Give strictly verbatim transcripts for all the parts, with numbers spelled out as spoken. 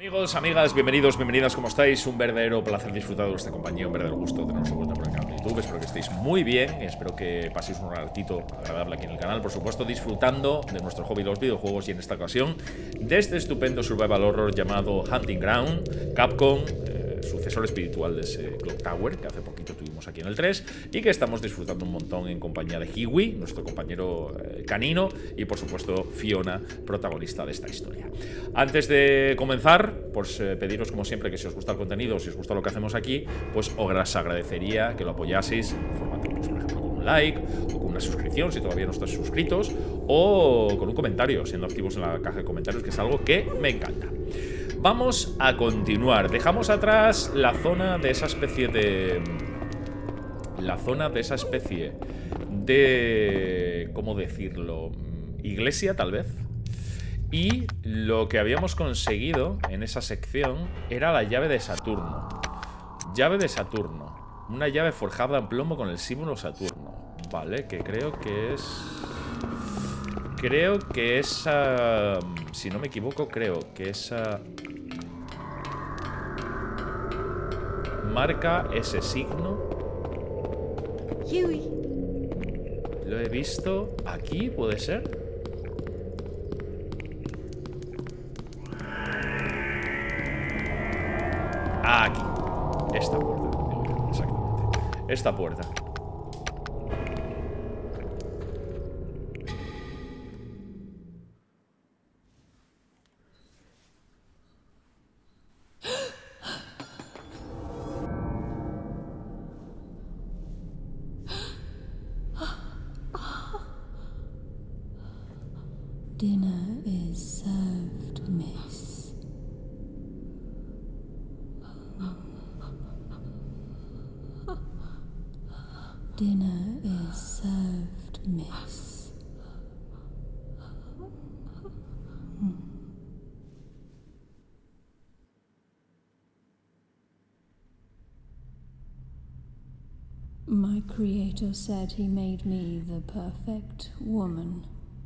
Amigos, amigas, bienvenidos, bienvenidas, ¿cómo estáis? Un verdadero placer disfrutar de vuestra compañía, un verdadero gusto teneros de vuelta por el canal de YouTube. Espero que estéis muy bien, espero que paséis un ratito agradable aquí en el canal, por supuesto, disfrutando de nuestro hobby, los videojuegos, y en esta ocasión de este estupendo survival horror llamado Hunting Ground. Capcom, eh, sucesor espiritual de ese Clock Tower que hace poquito tuvimos aquí en el tres y que estamos disfrutando un montón en compañía de Hiwi, nuestro compañero eh, canino, y por supuesto Fiona, protagonista de esta historia. Antes de comenzar, pues eh, pediros como siempre que si os gusta el contenido, si os gusta lo que hacemos aquí, pues os agradecería que lo apoyaseis en formato, pues, por ejemplo, con un like o con una suscripción si todavía no estáis suscritos, o con un comentario, siendo activos en la caja de comentarios, que es algo que me encanta. Vamos a continuar. Dejamos atrás la zona de esa especie de... La zona de esa especie de... ¿Cómo decirlo? Iglesia, tal vez. Y lo que habíamos conseguido en esa sección era la llave de Saturno. Llave de Saturno. Una llave forjada en plomo con el símbolo Saturno. Vale, que creo que es... Creo que esa... Si no me equivoco, creo que esa... marca ese signo. Huey. Lo he visto aquí, ¿puede ser? Aquí. Esta puerta. Exactamente. Esta puerta. Dinner is served, miss. Dinner is served, miss. My creator said he made me the perfect woman.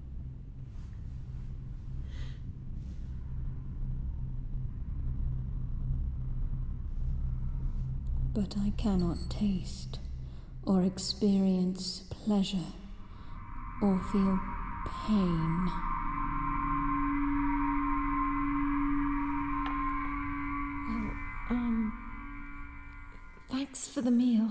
But I cannot taste or experience pleasure or feel pain. Well, um, thanks for the meal.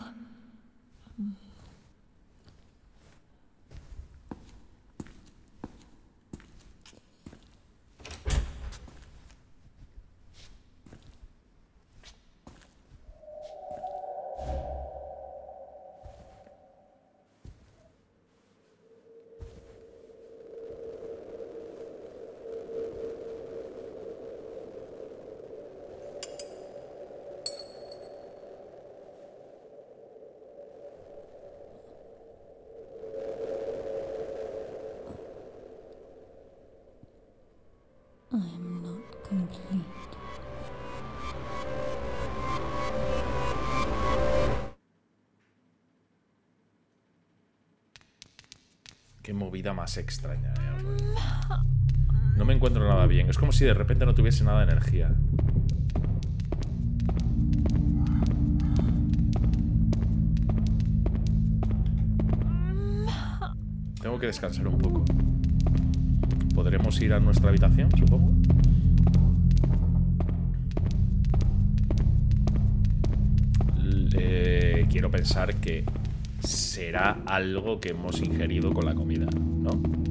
I'm not complete. Qué movida más extraña, ¿eh? No me encuentro nada bien. Es como si de repente no tuviese nada de energía. Tengo que descansar un poco. ¿Podremos ir a nuestra habitación, supongo? Eh, quiero pensar que será algo que hemos ingerido con la comida, ¿no?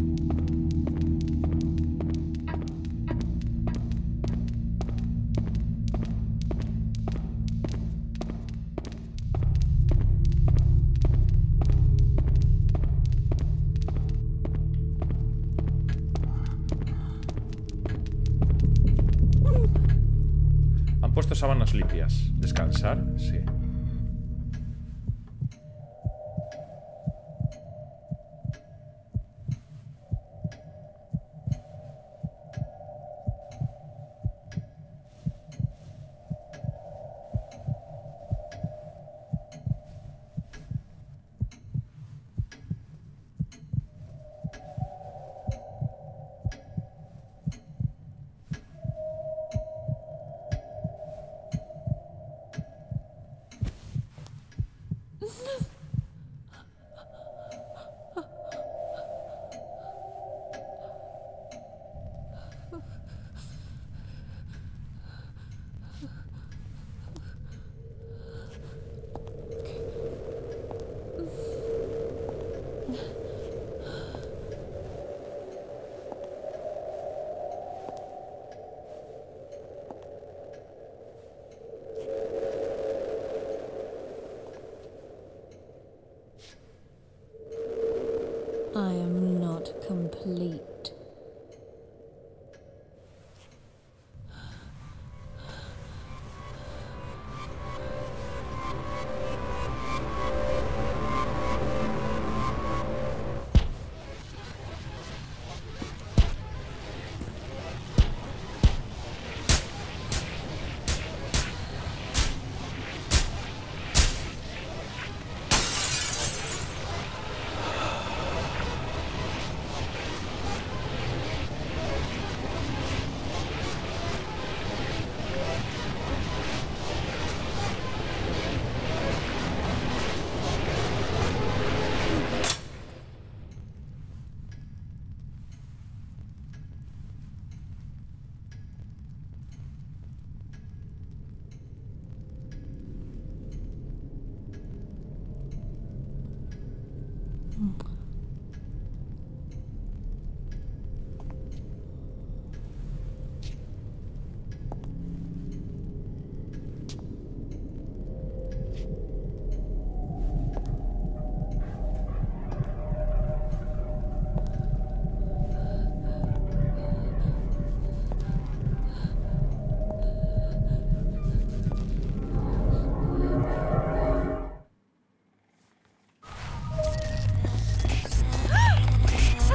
Han puesto sábanas limpias. ¿Descansar? Sí.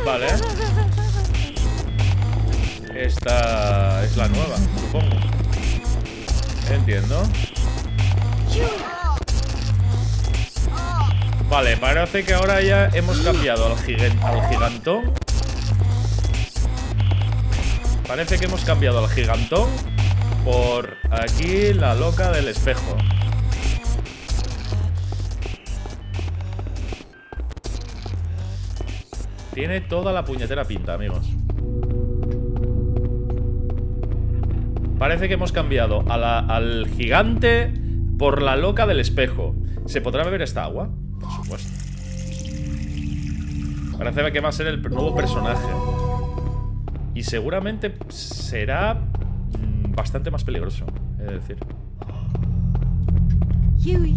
Vale. Esta es la nueva, supongo. Entiendo. Vale, parece que ahora ya hemos cambiado al, gigan al gigantón. Parece que hemos cambiado al gigantón por aquí la loca del espejo. Tiene toda la puñetera pinta, amigos. Parece que hemos cambiado a la, al gigante por la loca del espejo. ¿Se podrá beber esta agua? Por supuesto. Parece que va a ser el nuevo personaje. Y seguramente será mmm, bastante más peligroso, he de decir. Huey.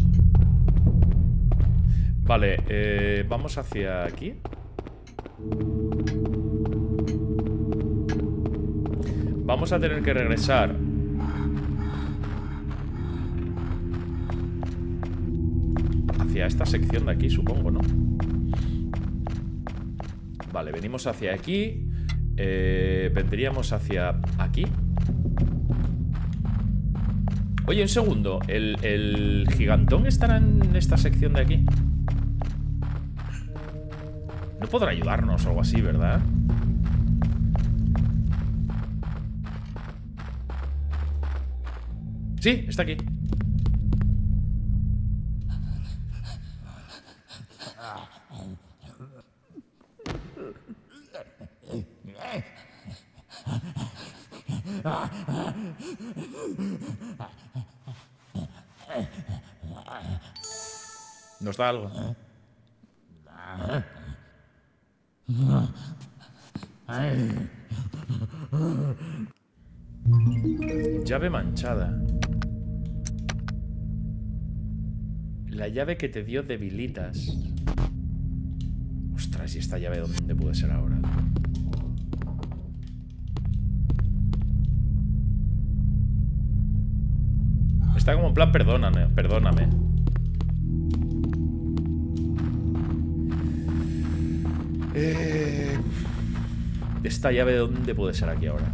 Vale, eh, vamos hacia aquí. Vamos a tener que regresar hacia esta sección de aquí, supongo, ¿no? Vale, venimos hacia aquí. eh, Vendríamos hacia aquí. Oye, un segundo. ¿El, el gigantón estará en esta sección de aquí? No podrá ayudarnos o algo así, ¿verdad? Sí, está aquí. ¿Nos da algo? Llave manchada. La llave que te dio debilitas. Ostras, ¿y esta llave dónde puede ser ahora? Está como en plan perdóname, perdóname. Eh... ¿Esta llave dónde puede ser aquí ahora?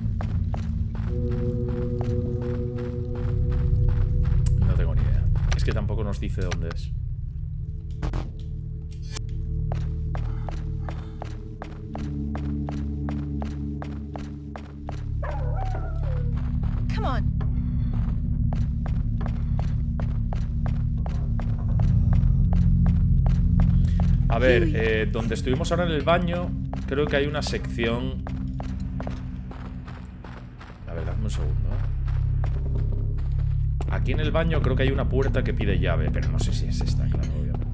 No tengo ni idea. Es que tampoco nos dice dónde es. Come on. A ver, eh, donde estuvimos ahora en el baño, creo que hay una sección. A ver, dame un segundo, ¿eh? Aquí en el baño creo que hay una puerta que pide llave, pero no sé si es esta, claro, obviamente.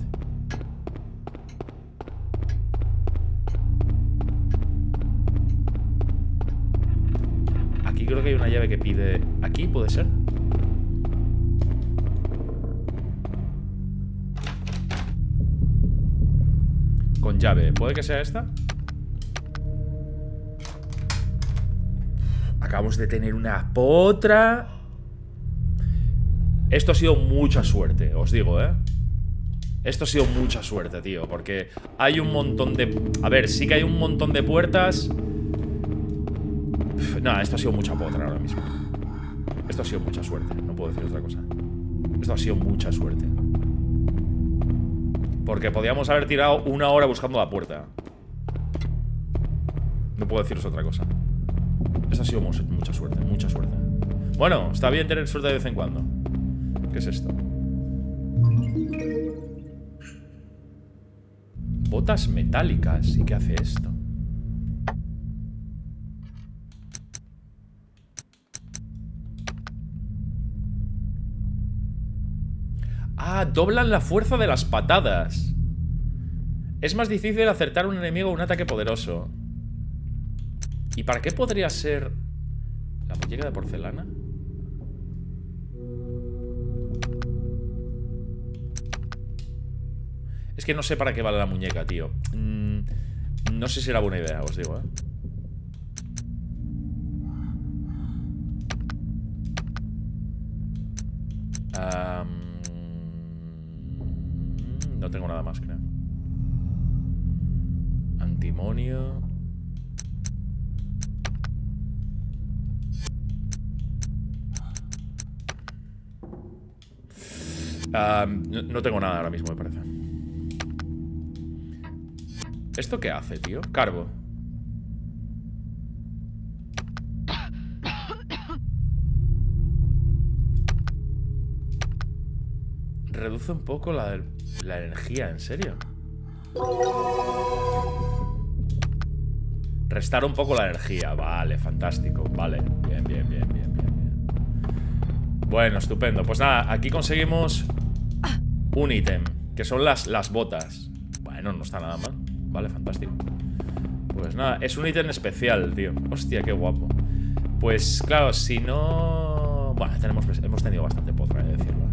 Aquí creo que hay una llave que pide... ¿Aquí puede ser? Con llave, ¿puede que sea esta? Acabamos de tener una potra. Esto ha sido mucha suerte, os digo, ¿eh? Esto ha sido mucha suerte, tío. Porque hay un montón de... A ver, sí que hay un montón de puertas. Nada, esto ha sido mucha potra ahora mismo. Esto ha sido mucha suerte, no puedo decir otra cosa. Esto ha sido mucha suerte. Porque podíamos haber tirado una hora buscando la puerta. No puedo deciros otra cosa. Esto ha sido mucha suerte, mucha suerte. Bueno, está bien tener suerte de vez en cuando. ¿Qué es esto? Botas metálicas. ¿Y qué hace esto? Ah, doblan la fuerza de las patadas. Es más difícil acertar a un enemigo con un ataque poderoso. ¿Y para qué podría ser la muñeca de porcelana? Es que no sé para qué vale la muñeca, tío. Mm, no sé si era buena idea, os digo, ¿eh? Um, no tengo nada más, creo. Antimonio. Uh, no, no tengo nada ahora mismo, me parece. ¿Esto qué hace, tío? Carbo. Reduce un poco la, la energía, ¿en serio? Restar un poco la energía. Vale, fantástico. Vale, bien, bien, bien, bien, bien, bien. Bueno, estupendo. Pues nada, aquí conseguimos un ítem, que son las, las botas. Bueno, no está nada mal. Vale, fantástico. Pues nada, es un ítem especial, tío. Hostia, qué guapo. Pues claro, si no... Bueno, tenemos, hemos tenido bastante potra, he de decirlo.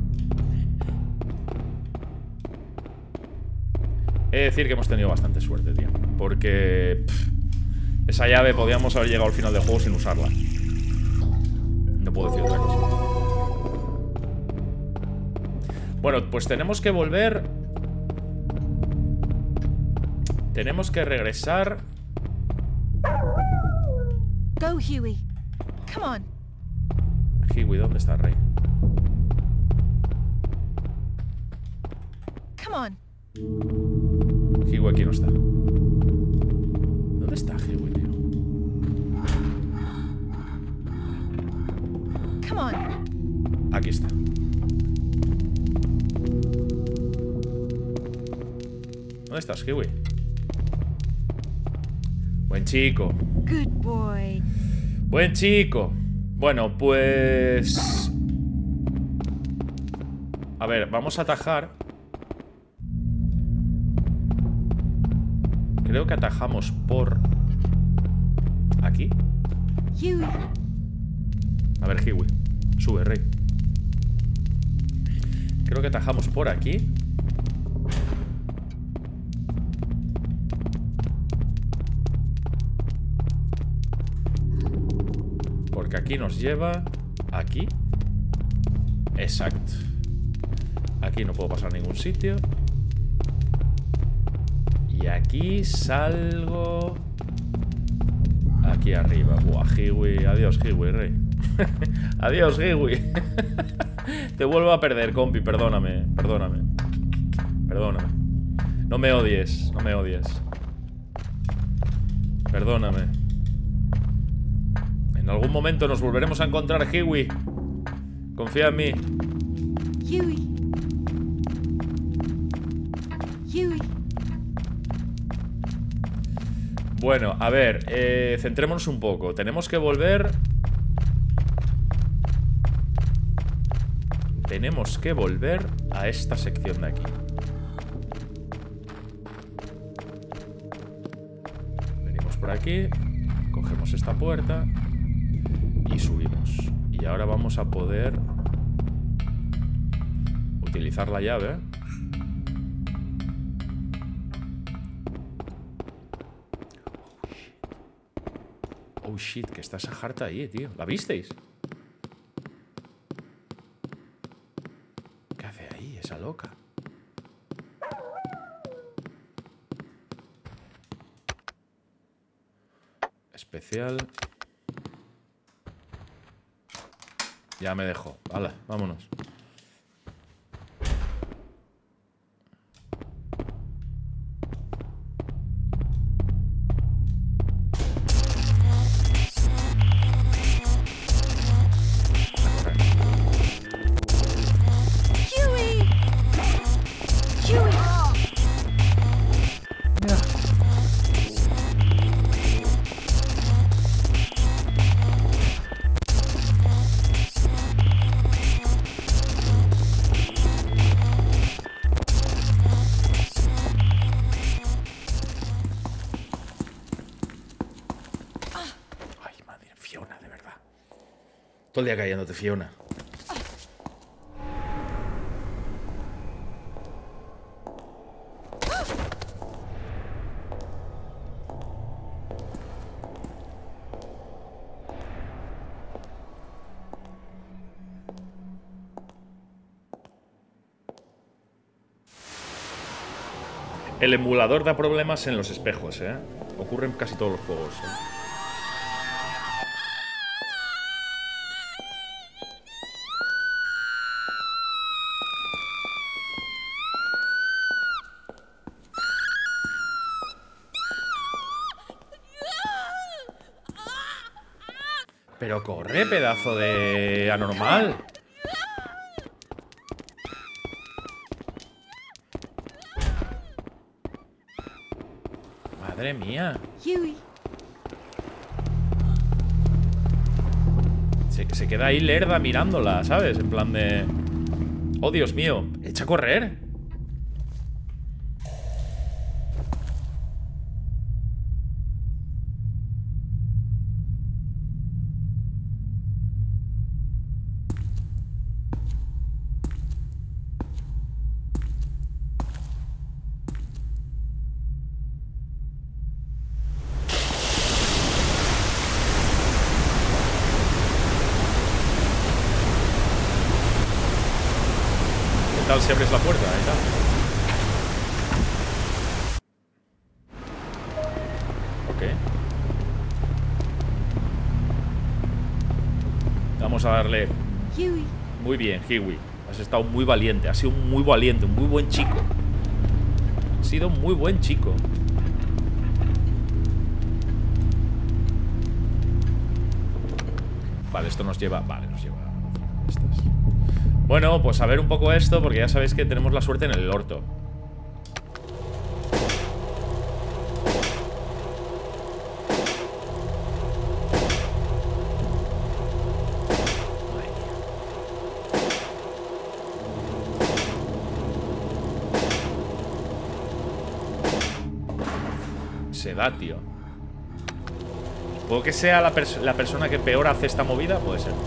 He de decir que hemos tenido bastante suerte, tío. Porque... Pff, esa llave podíamos haber llegado al final del juego sin usarla. No puedo decir otra cosa. Bueno, pues tenemos que volver. Tenemos que regresar. Go, Huey. Come on. Huey, ¿dónde está, Rey? Come on. Huey aquí no está. ¿Dónde está Huey, tío? Come on. Aquí está. ¿Dónde estás, Huey? Buen chico. Good boy. Buen chico. Bueno, pues... A ver, vamos a atajar. Creo que atajamos por... ¿Aquí? Huey. A ver, Huey. Sube, Rey. Creo que atajamos por aquí. Porque aquí nos lleva... Aquí. Exacto. Aquí no puedo pasar a ningún sitio. Y aquí salgo... Aquí arriba. Buah, Hiwi. Adiós, Hiwi, Rey. Adiós, Hiwi. Te vuelvo a perder, compi. Perdóname, perdóname. Perdóname. No me odies, no me odies. Perdóname. En algún momento nos volveremos a encontrar, Hiwi. Confía en mí. Huey. Huey. Bueno, a ver, eh, centrémonos un poco. Tenemos que volver... Tenemos que volver a esta sección de aquí. Venimos por aquí. Cogemos esta puerta. Y subimos. Y ahora vamos a poder... utilizar la llave. Oh shit, que está esa jarta ahí, tío. ¿La visteis? ¿Qué hace ahí esa loca? Especial. Ya me dejo. Hala, vámonos. Todo el día cayéndote, Fiona. El emulador da problemas en los espejos, ¿eh? Ocurre en casi todos los juegos, ¿eh? Pero corre, pedazo de anormal. Madre mía. Huey. Se, se queda ahí lerda mirándola, ¿sabes? En plan de... Oh, Dios mío. Echa a correr. Si abres la puerta, ahí está. Ok. Vamos a darle. Huey. Muy bien, Huey. Has estado muy valiente. Has sido muy valiente, un muy buen chico. Has sido un muy buen chico. Vale, esto nos lleva. Vale, nos lleva a estas. Bueno, pues a ver un poco esto, porque ya sabéis que tenemos la suerte en el orto. Madre mía. Se da, tío. ¿Puedo que sea la, pers la persona que peor hace esta movida? Puede ser.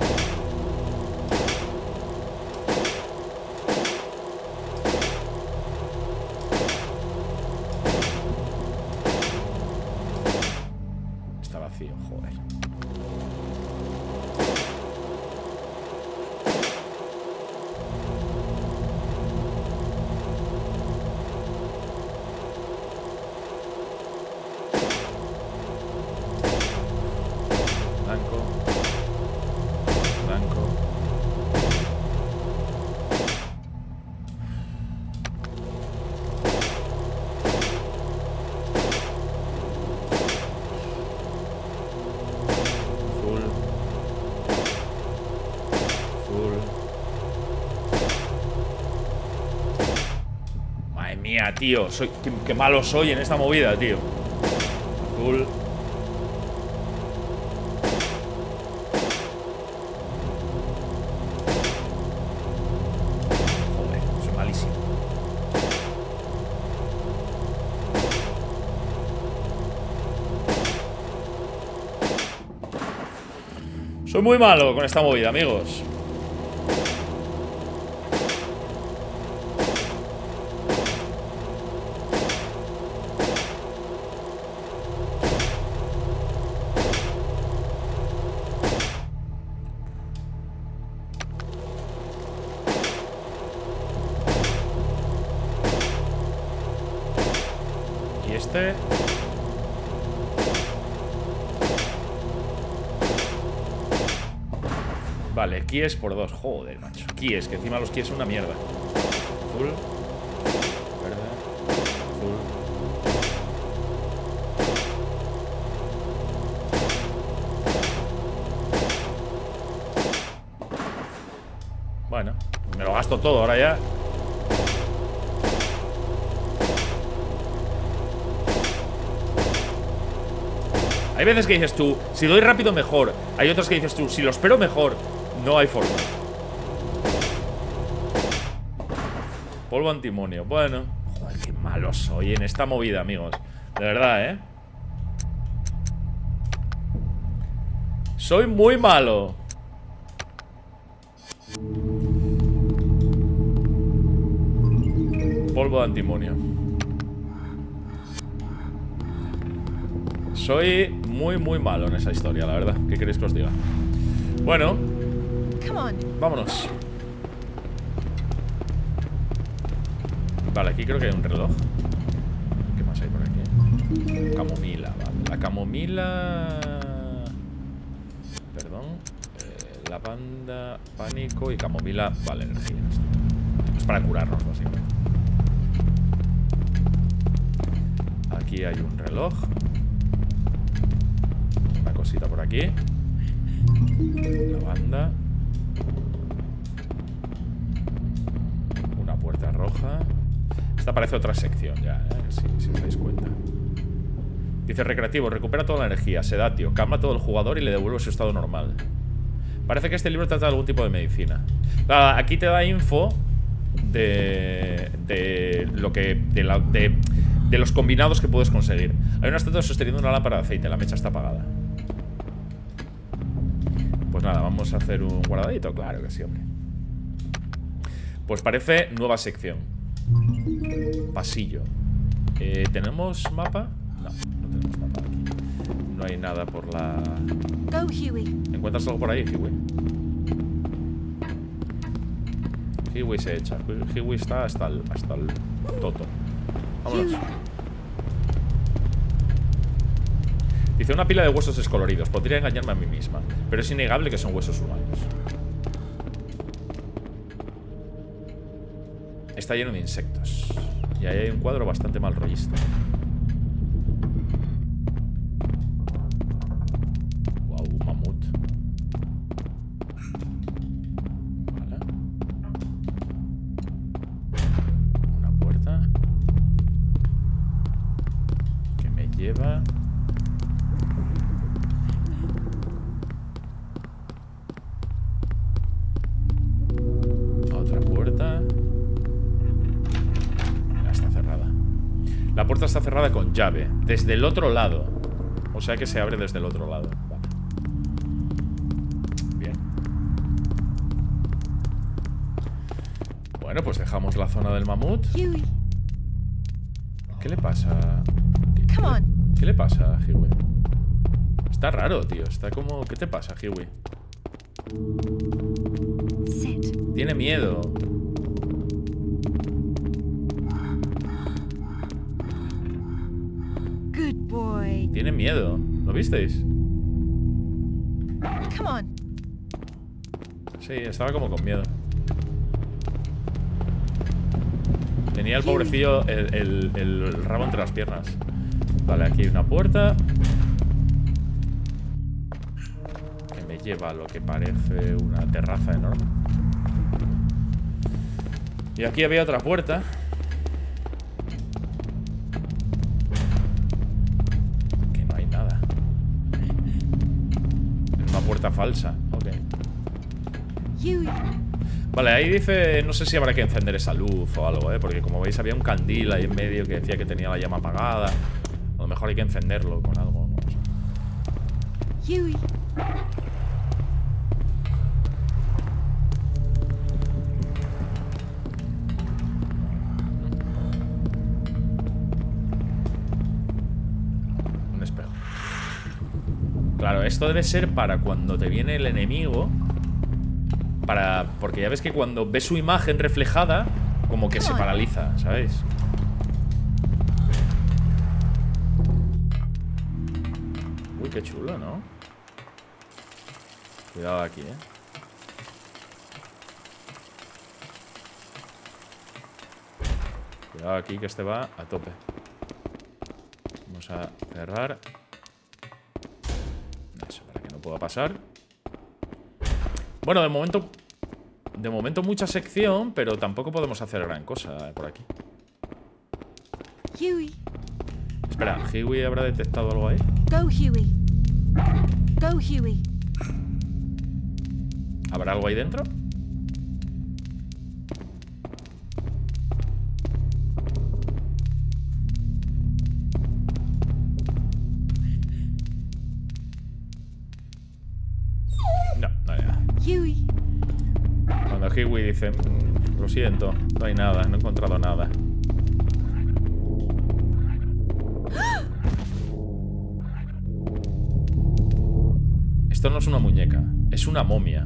Tío, soy, qué, qué malo soy en esta movida, tío. Azul. Joder, soy malísimo. Soy muy malo con esta movida, amigos. Vale, keys por dos. Joder, macho. Keys, que encima los keys son una mierda. Azul. Verde. Azul. Bueno, me lo gasto todo ahora ya. Hay veces que dices tú, si doy rápido mejor. Hay otras que dices tú, si lo espero mejor. No hay forma. Polvo antimonio. Bueno. Joder, qué malo soy en esta movida, amigos. De verdad, ¿eh? Soy muy malo. Polvo de antimonio. Soy muy, muy malo en esa historia, la verdad. ¿Qué queréis que os diga? Bueno, vámonos. Vale, aquí creo que hay un reloj. ¿Qué más hay por aquí? Camomila, vale. La camomila... Perdón. Eh, lavanda, pánico y camomila. Vale, energía. Es para curarnos, básicamente. Aquí hay un reloj. Una cosita por aquí. Lavanda. Una puerta roja. Esta parece otra sección ya, ¿eh? Si, si os dais cuenta. Dice recreativo, recupera toda la energía, sedatio, calma a todo el jugador y le devuelve su estado normal. Parece que este libro trata de algún tipo de medicina. Claro, aquí te da info de, de lo que de, la, de, de los combinados que puedes conseguir. Hay una estatua sosteniendo una lámpara de aceite, la mecha está apagada. Pues nada, vamos a hacer un guardadito, claro que sí, hombre. Pues parece nueva sección. Pasillo. eh, ¿Tenemos mapa? No, no tenemos mapa aquí. No hay nada por la... Go, Huey. ¿Encuentras algo por ahí, Hiwi? Hiwi se echa. Hiwi está hasta el, hasta el toto. Vámonos. Huey. Dice, una pila de huesos descoloridos. Podría engañarme a mí misma, pero es innegable que son huesos humanos. Está lleno de insectos. Y ahí hay un cuadro bastante mal rollista. Wow, un mamut. Vale. Una puerta que me lleva... a otra puerta. La puerta está cerrada con llave. Desde el otro lado. O sea que se abre desde el otro lado. Vale. Bien. Bueno, pues dejamos la zona del mamut. Huey. ¿Qué le pasa? ¿Qué, Come on. ¿Qué le pasa a Hiwi? Está raro, tío. Está como... ¿Qué te pasa, Hiwi? Sit. Tiene miedo. Good boy. Tiene miedo. ¿Lo visteis? Come on. Sí, estaba como con miedo. Tenía el pobrecillo el, el, el rabo entre las piernas. Vale, aquí hay una puerta que me lleva a lo que parece una terraza enorme. Y aquí había otra puerta. Que no hay nada. Es una puerta falsa. Ok. Huey. Vale, ahí dice... No sé si habrá que encender esa luz o algo, ¿eh? Porque como veis había un candil ahí en medio que decía que tenía la llama apagada. A lo mejor hay que encenderlo con algo, no sé. Huey. Un espejo. Claro, esto debe ser para cuando te viene el enemigo. Para... Porque ya ves que cuando ves su imagen reflejada, como que se paraliza, ¿sabéis? Uy, qué chulo, ¿no? Cuidado aquí, ¿eh? Cuidado aquí que este va a tope. Vamos a cerrar. Eso, para que no pueda pasar. Bueno, de momento... De momento mucha sección, pero tampoco podemos hacer gran cosa por aquí. Huey. Espera, ¿Hiwi habrá detectado algo ahí? Go, Huey. Go, Huey. ¿Habrá algo ahí dentro? No, no hay nada. Huey. Cuando Hiwi dice, mmm, lo siento, no hay nada, no he encontrado nada. Esto no es una muñeca, es una momia.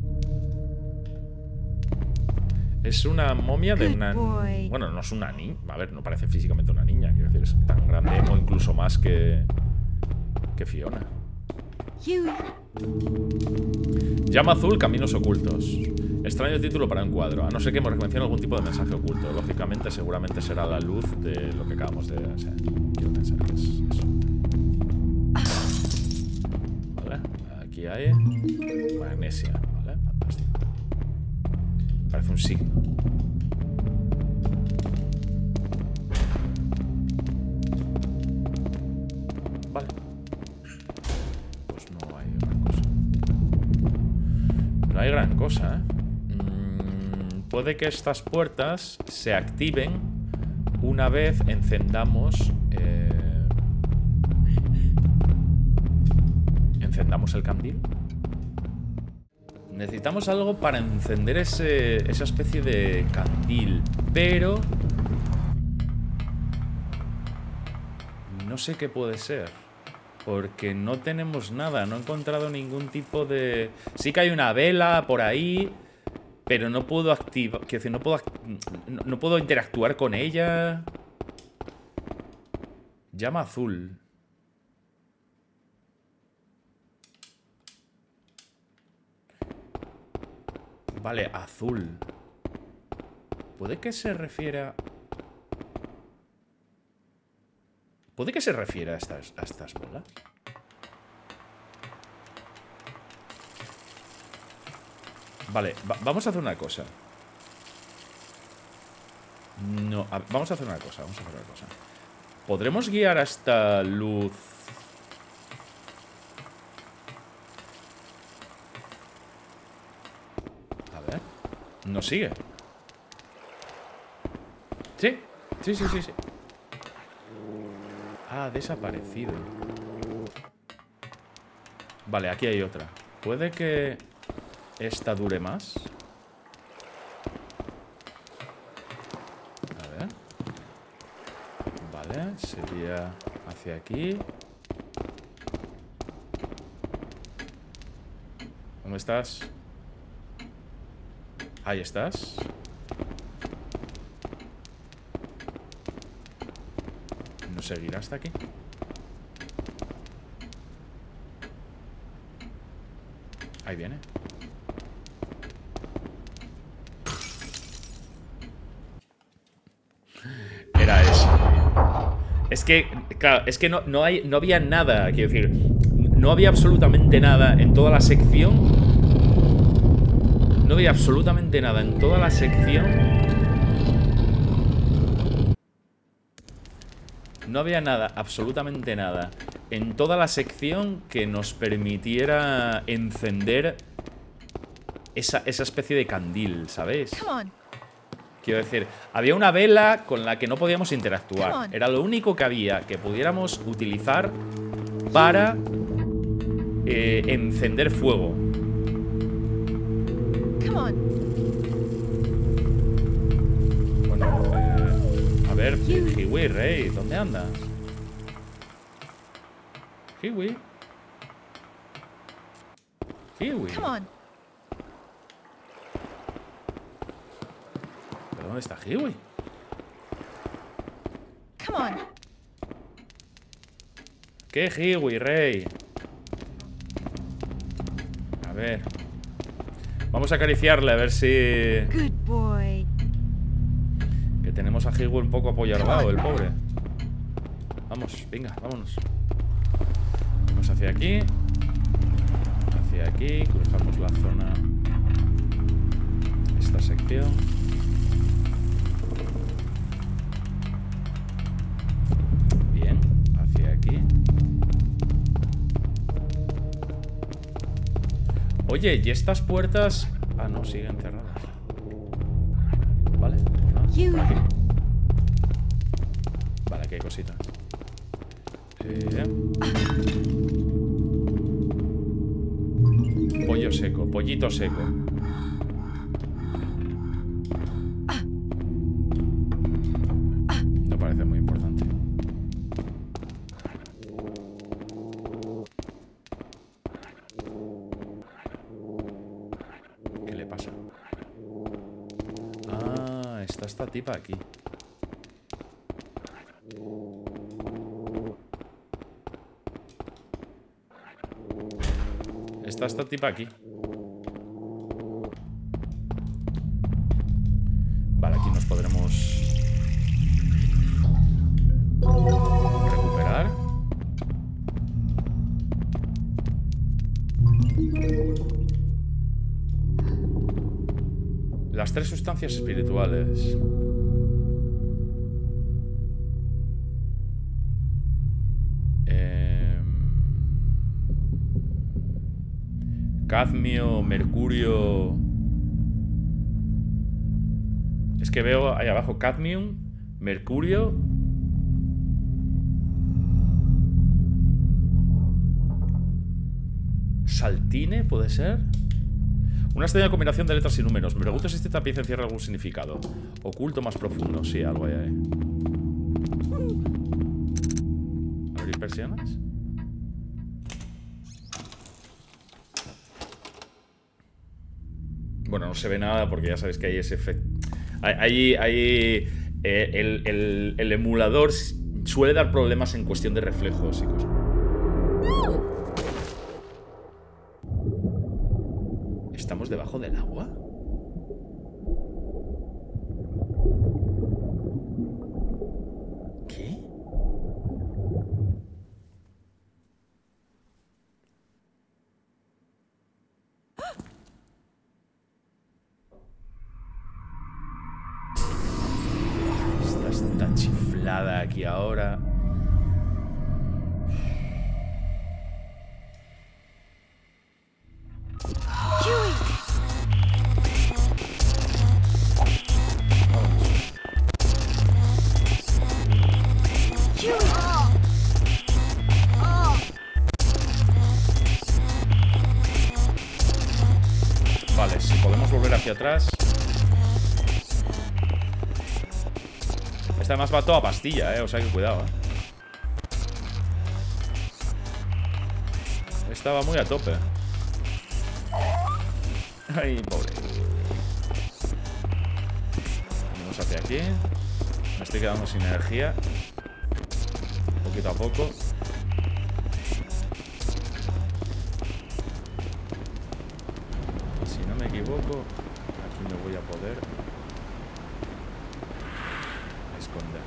Es una momia de una... Bueno, no es una niña. A ver, no parece físicamente una niña. Quiero decir, es tan grande o incluso más que... Que Fiona. Huey. Llama azul, caminos ocultos. Extraño título para un cuadro. A no ser que hemos mencione algún tipo de mensaje oculto. Lógicamente, seguramente será la luz de lo que acabamos de... O sea, quiero pensar que es eso. Vale. Aquí hay? Magnesia, ¿vale? Fantástico. Parece un signo. Vale. Pues no hay gran cosa. No hay gran cosa, ¿eh? Mm, puede que estas puertas se activen una vez encendamos... Eh, encendamos el candil. Necesitamos algo para encender ese, esa especie de candil, pero no sé qué puede ser, porque no tenemos nada, no he encontrado ningún tipo de... Sí que hay una vela por ahí, pero no puedo activar, quiero decir, no puedo, no, no puedo interactuar con ella. Llama azul. Vale, azul. ¿Puede que se refiera... ¿Puede que se refiera a estas, a estas bolas? Vale, va vamos a hacer una cosa. No, a vamos a hacer una cosa, vamos a hacer una cosa. ¿Podremos guiar a esta luz? ¿Nos sigue? Sí, sí, sí, sí, sí. Ah, ha desaparecido. Vale, aquí hay otra. ¿Puede que esta dure más? A ver. Vale, sería hacia aquí. ¿Dónde estás? Ahí estás. ¿No seguirá hasta aquí? Ahí viene. Era eso. Es que, claro, es que no, no, hay, no había nada, quiero decir, no había absolutamente nada en toda la sección. No había absolutamente nada en toda la sección. No había nada, absolutamente nada, en toda la sección que nos permitiera encender esa, esa especie de candil, ¿sabéis? Quiero decir, había una vela con la que no podíamos interactuar. Era lo único que había que pudiéramos utilizar para eh, encender fuego. Bueno, eh, a ver, Hiwi, Rey, ¿dónde andas? Hiwi. Hiwi. ¿Pero dónde está Hiwi? ¿Qué Hiwi, Rey? A ver. Vamos a acariciarle a ver si... Good boy. Que tenemos a Hiwi un poco apoyardado, el pobre. Vamos, venga, vámonos. Vamos hacia aquí. Hacia aquí. Cruzamos la zona. Esta sección. Bien, hacia aquí. Oye, ¿y estas puertas? Ah, no, siguen cerradas. Vale, pues nada, por aquí. Vale, aquí hay cositas. Eh... Pollo seco, pollito seco. No parece muy importante. ¿Qué le pasa? Ah, está esta tipa aquí. Está esta tipa aquí. Vale, aquí nos podremos recuperar. Las tres sustancias espirituales. Eh, cadmio, mercurio. Es que veo ahí abajo cadmium, mercurio. Saltine, ¿puede ser? Una extraña combinación de letras y números. Me pregunto si este tapiz encierra algún significado oculto más profundo. Sí, algo hay ahí. ¿Abrir persianas? Bueno, no se ve nada porque ya sabéis que hay ese efecto. Hay, hay, eh, el, el, el emulador suele dar problemas en cuestión de reflejos y cosas. ¿Estamos debajo del agua? ¿Qué? Esta está chiflada aquí ahora. Vale, si podemos volver hacia atrás. Esta además va toda pastilla, eh. O sea que cuidado, eh. Estaba muy a tope. Ay, pobre. Vamos hacia aquí. Me estoy quedando sin energía. Poquito a poco. Si no me equivoco, aquí me voy a poder esconder.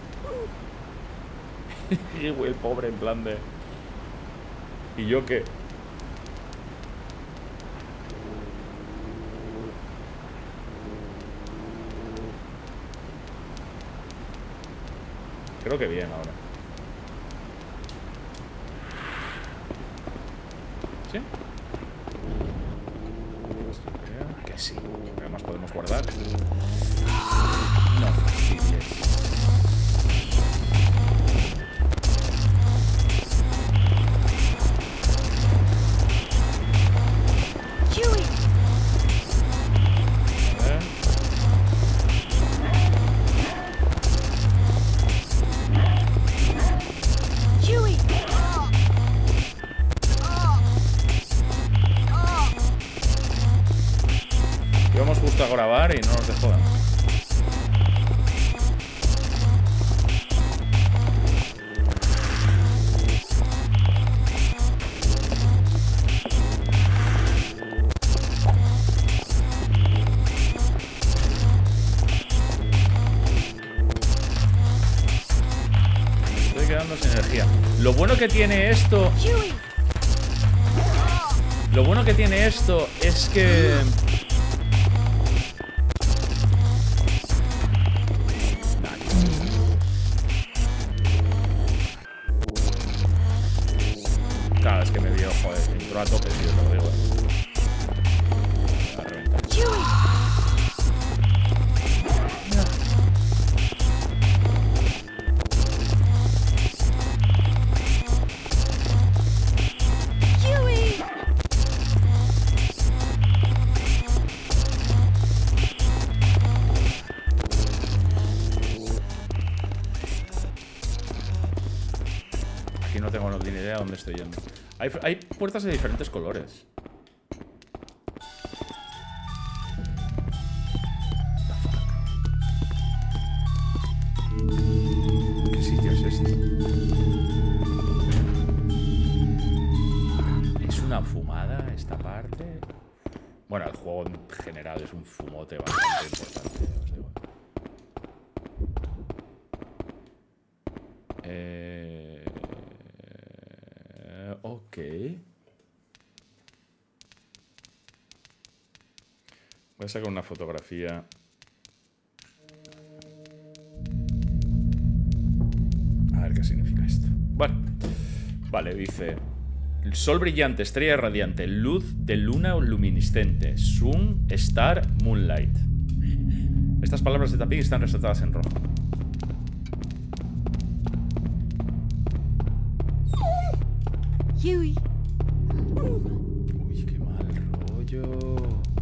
Y el pobre en plan de... ¿Y yo qué? Creo que bien ahora. ¿Sí? Que sí. Además podemos guardar. No fastidies. A grabar y no nos dejó. Estoy quedando sin energía. Lo bueno que tiene esto... Lo bueno que tiene esto es que... Claro, es que me dio, joder, me entró a tope, tío, te lo digo. Va a reventar. Aquí no tengo ni idea de dónde estoy yendo. Hay, hay puertas de diferentes colores. ¿Qué sitio es este? ¿Es una fumada esta parte? Bueno, el juego en general es un fumote bastante importante, os digo. Eh... Ok. Voy a sacar una fotografía. A ver qué significa esto. Bueno, vale, dice: el sol brillante, estrella radiante, luz de luna luminiscente, sun, star, moonlight. Estas palabras de tapping están resaltadas en rojo. Huey. Uy, qué mal rollo.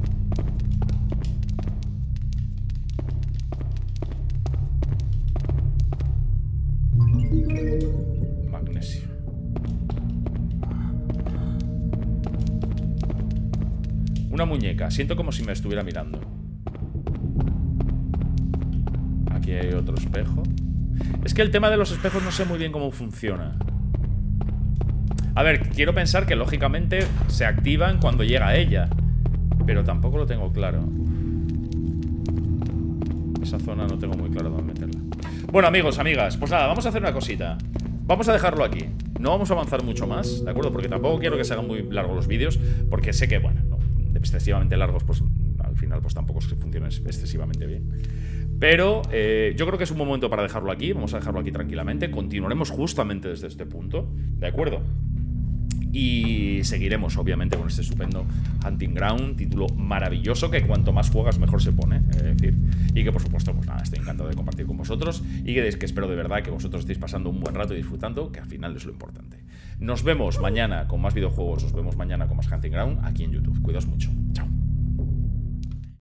Magnesio. Una muñeca. Siento como si me estuviera mirando. Aquí hay otro espejo. Es que el tema de los espejos no sé muy bien cómo funciona. A ver, quiero pensar que lógicamente se activan cuando llega ella, pero tampoco lo tengo claro. Esa zona no tengo muy claro dónde meterla. Bueno, amigos, amigas, pues nada, vamos a hacer una cosita. Vamos a dejarlo aquí. No vamos a avanzar mucho más, ¿de acuerdo? Porque tampoco quiero que se hagan muy largos los vídeos, porque sé que, bueno, no, excesivamente largos, pues al final pues tampoco es que funcionen excesivamente bien. Pero eh, yo creo que es un momento para dejarlo aquí. Vamos a dejarlo aquí tranquilamente. Continuaremos justamente desde este punto, ¿de acuerdo? Y seguiremos, obviamente, con este estupendo Hunting Ground, título maravilloso que cuanto más juegas mejor se pone, es decir, y que por supuesto, pues nada, estoy encantado de compartir con vosotros y que, que espero de verdad que vosotros estéis pasando un buen rato y disfrutando, que al final es lo importante. Nos vemos mañana con más videojuegos, nos vemos mañana con más Hunting Ground aquí en YouTube. Cuidaos mucho. Chao.